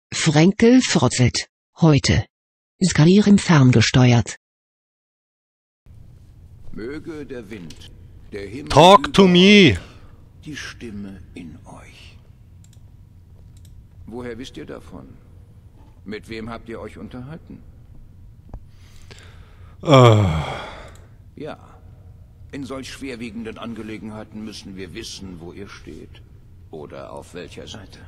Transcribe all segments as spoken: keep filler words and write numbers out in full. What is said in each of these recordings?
Frenkel Frotzelt. Heute. Skyrim ferngesteuert. Möge der Wind, der Himmel Talk to me! Die Stimme in euch. Woher wisst ihr davon? Mit wem habt ihr euch unterhalten? Uh. Ja. In solch schwerwiegenden Angelegenheiten müssen wir wissen, wo ihr steht. Oder auf welcher Seite.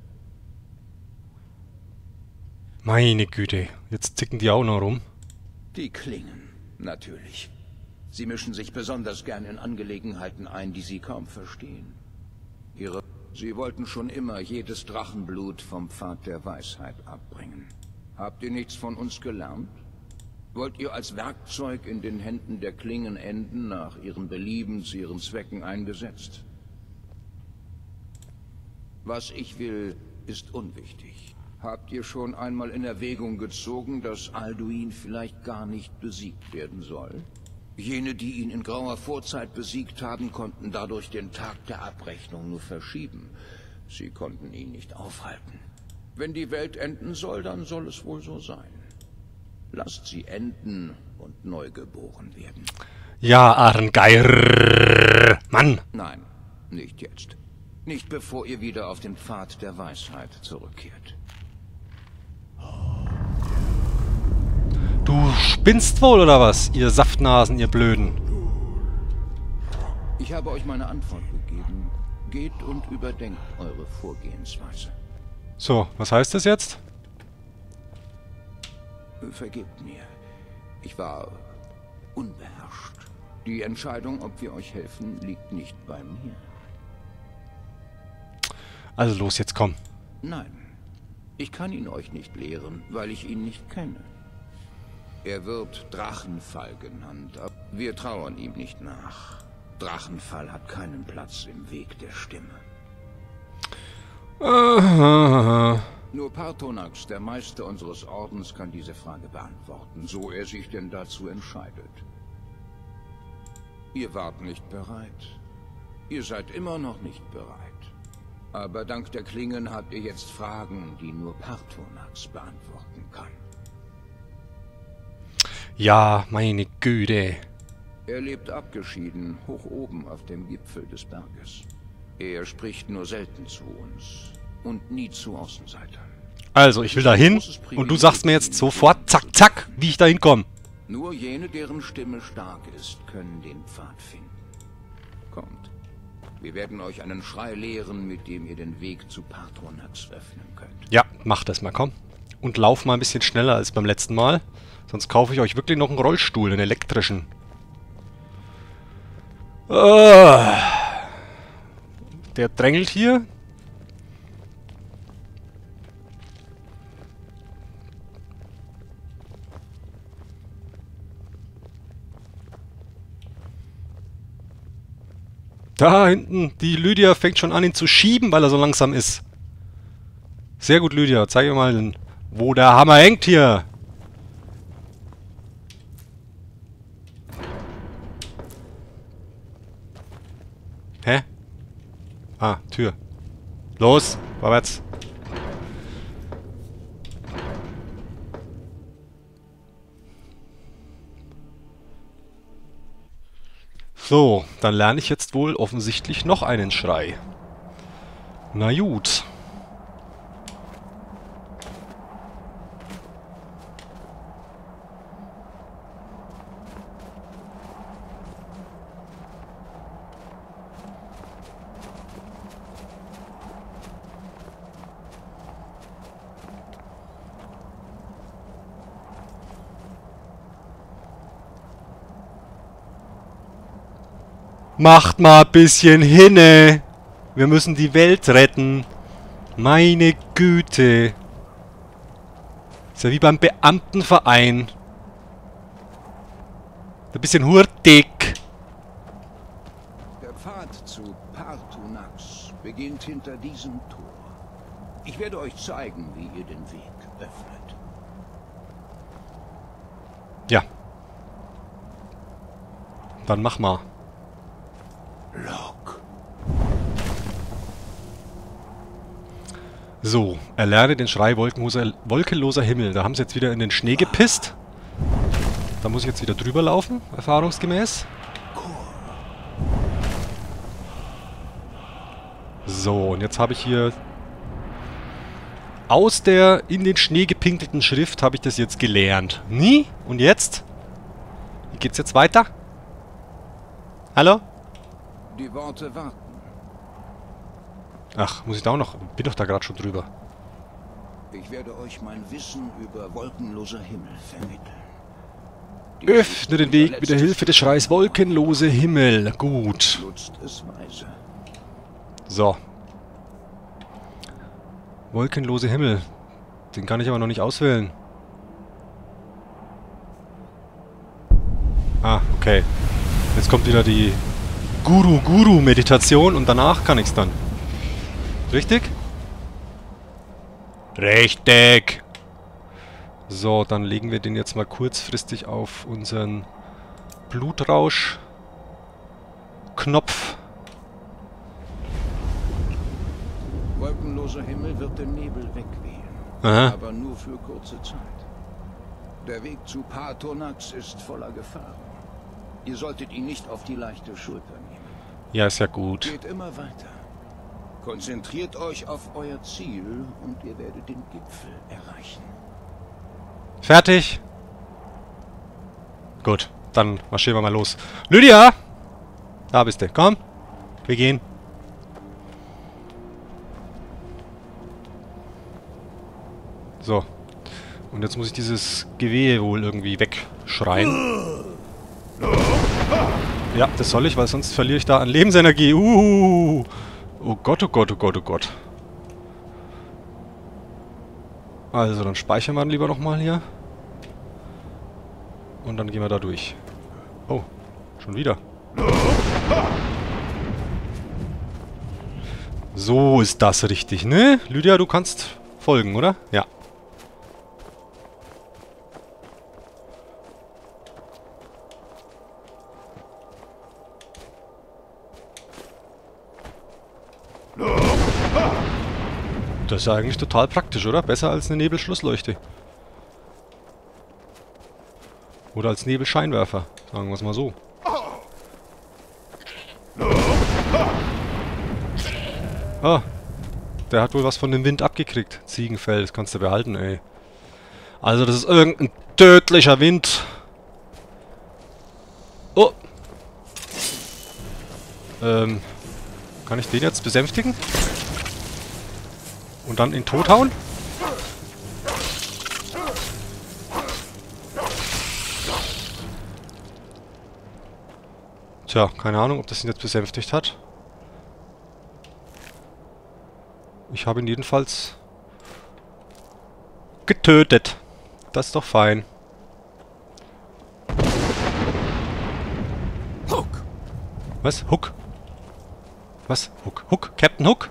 Meine Güte, jetzt zicken die auch noch rum. Die Klingen, natürlich. Sie mischen sich besonders gern in Angelegenheiten ein, die sie kaum verstehen. Ihre... Sie wollten schon immer jedes Drachenblut vom Pfad der Weisheit abbringen. Habt ihr nichts von uns gelernt? Wollt ihr als Werkzeug in den Händen der Klingen enden, nach ihrem Belieben zu ihren Zwecken eingesetzt? Was ich will, ist unwichtig. Habt ihr schon einmal in Erwägung gezogen, dass Alduin vielleicht gar nicht besiegt werden soll? Jene, die ihn in grauer Vorzeit besiegt haben, konnten dadurch den Tag der Abrechnung nur verschieben. Sie konnten ihn nicht aufhalten. Wenn die Welt enden soll, dann soll es wohl so sein. Lasst sie enden und neu geboren werden. Ja, Arngeir! Mann! Nein, nicht jetzt. Nicht bevor ihr wieder auf den Pfad der Weisheit zurückkehrt. Du spinnst wohl, oder was, ihr Saftnasen, ihr Blöden? Ich habe euch meine Antwort gegeben. Geht und überdenkt eure Vorgehensweise. So, was heißt das jetzt? Vergebt mir. Ich war unbeherrscht. Die Entscheidung, ob wir euch helfen, liegt nicht bei mir. Also los, jetzt komm. Nein. Ich kann ihn euch nicht lehren, weil ich ihn nicht kenne. Er wird Drachenfall genannt, aber wir trauern ihm nicht nach. Drachenfall hat keinen Platz im Weg der Stimme. Uh, Nur Partonax, der Meister unseres Ordens, kann diese Frage beantworten, so er sich denn dazu entscheidet. Ihr wart nicht bereit. Ihr seid immer noch nicht bereit. Aber dank der Klingen habt ihr jetzt Fragen, die nur Partonax beantworten kann. ja, meine Güte. Er lebt abgeschieden, hoch oben auf dem Gipfel des Berges. Er spricht nur selten zu uns und nie zu Außenseitern. Also, ich will da hin und du sagst mir jetzt sofort, zack, zack, wie ich da hinkomme. Nur jene, deren Stimme stark ist, können den Pfad finden. Kommt. Wir werden euch einen Schrei lehren, mit dem ihr den Weg zu Partonax öffnen könnt. Ja, mach das mal, komm. Und lauf mal ein bisschen schneller als beim letzten Mal. Sonst kaufe ich euch wirklich noch einen Rollstuhl, einen elektrischen. Uh, der drängelt hier. Da hinten, die Lydia fängt schon an, ihn zu schieben, weil er so langsam ist. Sehr gut, Lydia. Zeig mir mal, wo der Hammer hängt hier. Hä? Ah, Tür. Los, vorwärts. So, dann lerne ich jetzt wohl offensichtlich noch einen Schrei. Na gut. Macht mal ein bisschen hinne. Wir müssen die Welt retten. Meine Güte. Ist ja wie beim Beamtenverein. Ein bisschen hurtig. Der Pfad zu Partonax beginnt hinter diesem Tor. Ich werde euch zeigen, wie ihr den Weg öffnet. Ja. Dann mach mal. Lock. So, erlerne den Schrei wolkenloser, wolkenloser Himmel. Da haben sie jetzt wieder in den Schnee gepisst. Da muss ich jetzt wieder drüber laufen, erfahrungsgemäß. So, und jetzt habe ich hier aus der in den Schnee gepinkelten Schrift habe ich das jetzt gelernt. Nie? Und jetzt? Wie geht's jetzt weiter? Hallo? Die Worte warten. Ach, muss ich da auch noch? Bin doch da gerade schon drüber. Ich werde euch mein Wissen über wolkenloser Himmel vermitteln. Die Öffne den Weg mit der Hilfe des Schreis wolkenlose Himmel. Gut. Nutzt es weise. So. Wolkenlose Himmel. Den kann ich aber noch nicht auswählen. Ah, okay. Jetzt kommt wieder die Guru-Guru-Meditation und danach kann ich's dann. Richtig? Richtig! So, dann legen wir den jetzt mal kurzfristig auf unseren Blutrausch-Knopf. Wolkenloser Himmel wird den Nebel wegwehen. Aha. Aber nur für kurze Zeit. Der Weg zu Paarthurnax ist voller Gefahren. Ihr solltet ihn nicht auf die leichte Schulter nehmen. Ja, ist ja gut. Geht immer weiter. Konzentriert euch auf euer Ziel und ihr werdet den Gipfel erreichen. Fertig? Gut, dann marschieren wir mal los. Lydia! Da bist du. Komm, wir gehen. So. Und jetzt muss ich dieses Gewehe wohl irgendwie wegschreien. Ja, das soll ich, weil sonst verliere ich da an Lebensenergie. Uh, oh Gott, oh Gott, oh Gott, oh Gott. Also, dann speichern wir lieber nochmal hier. Und dann gehen wir da durch. Oh, schon wieder. So ist das richtig, ne? Lydia, du kannst folgen, oder? Ja. Das ist ja eigentlich total praktisch, oder? Besser als eine Nebelschlussleuchte. Oder als Nebelscheinwerfer. Sagen wir es mal so. Ah. Der hat wohl was von dem Wind abgekriegt. Ziegenfell, das kannst du behalten, ey. Also das ist irgendein tödlicher Wind. Oh. Ähm. Kann ich den jetzt besänftigen? Und dann ihn tothauen? Tja, keine Ahnung, ob das ihn jetzt besänftigt hat. Ich habe ihn jedenfalls getötet. Das ist doch fein. Hook! Was? Hook? Was? Hook? Hook? Captain Hook?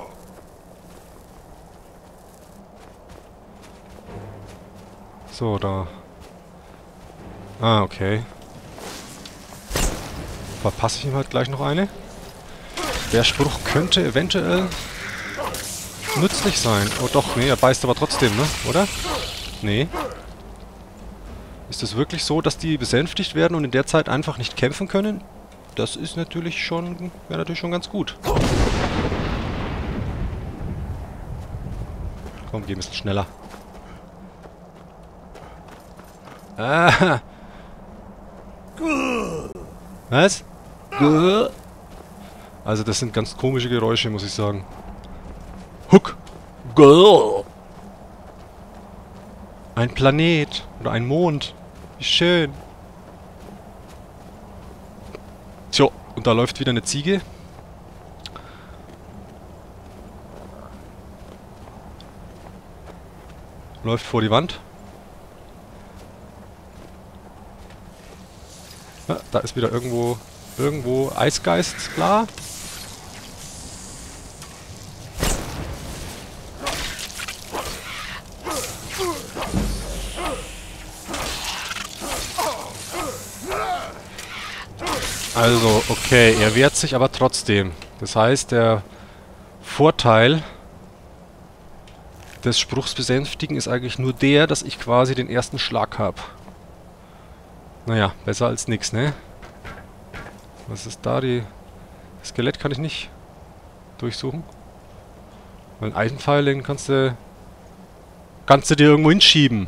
So, da. Ah, okay. Verpasse ich ihm halt gleich noch eine. Der Spruch könnte eventuell nützlich sein. Oh doch, nee, er beißt aber trotzdem, ne? Oder? Nee. Ist es wirklich so, dass die besänftigt werden und in der Zeit einfach nicht kämpfen können? Das ist natürlich schon... wäre natürlich schon ganz gut. Komm, geh ein bisschen schneller. Ah. Was? Also das sind ganz komische Geräusche, muss ich sagen. Huck! Ein Planet oder ein Mond. Wie schön. Tja, und da läuft wieder eine Ziege. Läuft vor die Wand. Ja, da ist wieder irgendwo, irgendwo Eisgeist, klar. Also, okay, er wehrt sich aber trotzdem. Das heißt, der Vorteil des Spruchs besänftigen ist eigentlich nur der, dass ich quasi den ersten Schlag habe. Naja, besser als nix, ne? Was ist da? Die das Skelett kann ich nicht durchsuchen. Weil einen Eisenpfeil, den kannst du... Kannst du dir irgendwo hinschieben.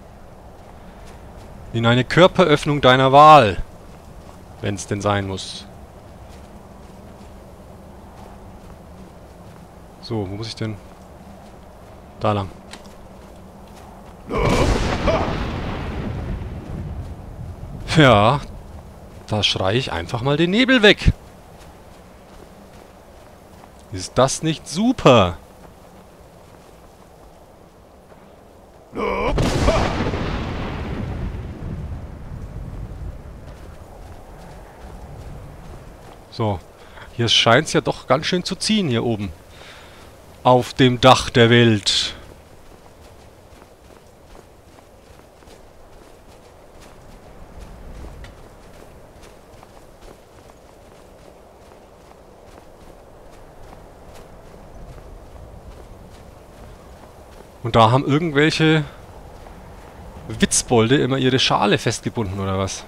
In eine Körperöffnung deiner Wahl. Wenn es denn sein muss. So, wo muss ich denn? Da lang. Ja, da schreie ich einfach mal den Nebel weg. Ist das nicht super? So, hier scheint es ja doch ganz schön zu ziehen hier oben. Auf dem Dach der Welt. Und da haben irgendwelche Witzbolde immer ihre Schale festgebunden, oder was?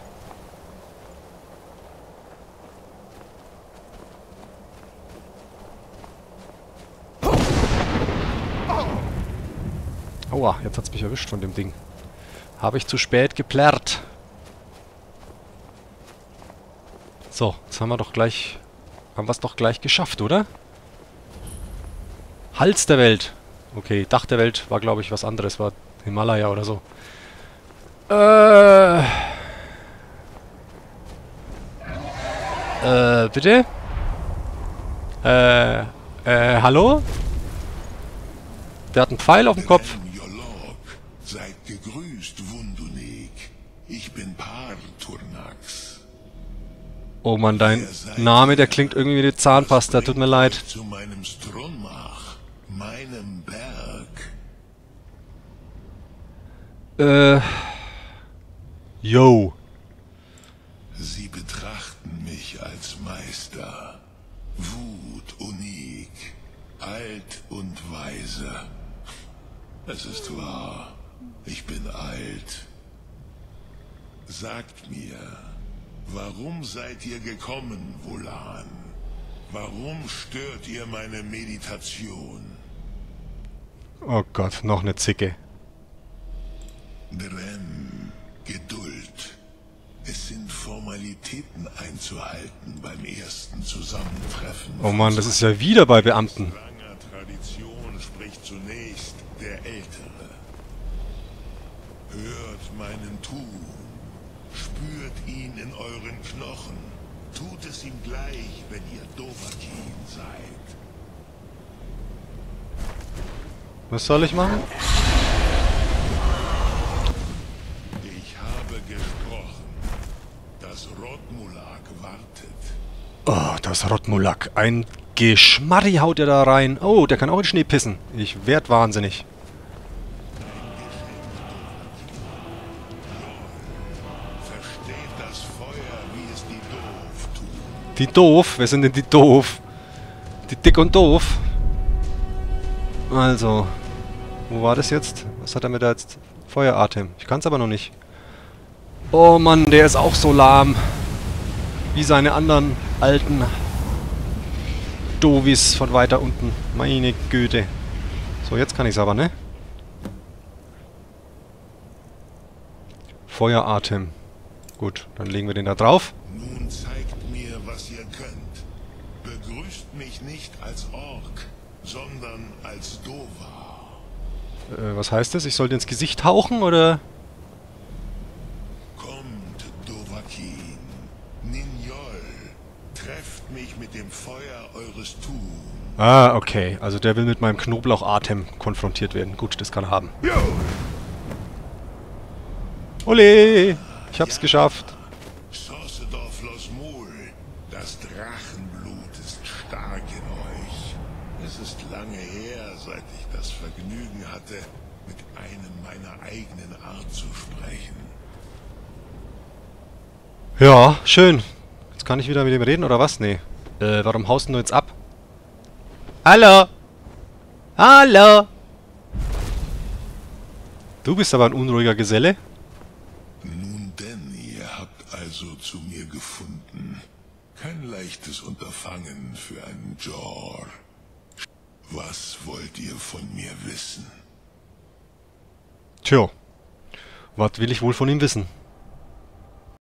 Aua, jetzt hat's mich erwischt von dem Ding. Habe ich zu spät geplärrt. So, jetzt haben wir doch gleich... Haben wir es doch gleich geschafft, oder? Hals der Welt. Okay, Dach der Welt war, glaube ich, was anderes. War Himalaya oder so. Äh... Äh, bitte? Äh, äh, hallo? Der hat einen Pfeil auf dem Kopf. Seid gegrüßt, Wundunik. Ich bin Par Turnax. Oh Mann, dein Name, der klingt irgendwie wie die Zahnpasta. Tut mir leid. Zu meinem Strunmach, meinem Berg. Äh... Yo. Sie betrachten mich als Meister. Wut unik, alt und weise. Es ist wahr, ich bin alt. Sagt mir, warum seid ihr gekommen, Volan? Warum stört ihr meine Meditation? Oh Gott, noch eine Zicke. Drem, Geduld. Es sind Formalitäten einzuhalten beim ersten Zusammentreffen. Oh Mann, das ist ja wieder bei Beamten. Langer Tradition spricht zunächst der Ältere. Hört meinen Tun. Spürt ihn in euren Knochen. Tut es ihm gleich, wenn ihr Dovahkiin seid. Was soll ich machen? Ich habe gesprochen. Das Rotmulak wartet. Oh, das Rotmulak. Ein Geschmarri haut er da rein. Oh, der kann auch in Schnee pissen. Ich werd wahnsinnig. Versteht das Feuer, wie es die Doof tun. Die doof? Wer sind denn die doof? Die dick und doof? Also, wo war das jetzt? Was hat er mir da jetzt? Feueratem. Ich kann es aber noch nicht. Oh Mann, der ist auch so lahm. Wie seine anderen alten Dovis von weiter unten. Meine Güte. So, jetzt kann ich es aber, ne? Feueratem. Gut, dann legen wir den da drauf. Nun zeigt mir, was ihr könnt. Begrüßt mich nicht als Ork, sondern als Dova. Äh, was heißt das? Ich sollte ins Gesicht hauchen, oder? Kommt, Dovahkiin. Ninjol. Trefft mich mit dem Feuer eures Tuns. Ah, okay. Also der will mit meinem Knoblauchatem konfrontiert werden. Gut, das kann er haben. Ole! Ich hab's Ja. geschafft. Sorcedor Flosmul. Das Drachenblut ist stark in euch. Es ist lange her, seit ich das Vergnügen hatte, mit einem meiner eigenen Art zu sprechen. Ja, schön. Jetzt kann ich wieder mit ihm reden, oder was? Nee. Äh, warum haust du jetzt ab? Hallo? Hallo? Du bist aber ein unruhiger Geselle. Nun denn, ihr habt also zu mir gefunden. Kein leichtes Unterfangen für einen Jor. Was wollt ihr von mir wissen? Tja, was will ich wohl von ihm wissen?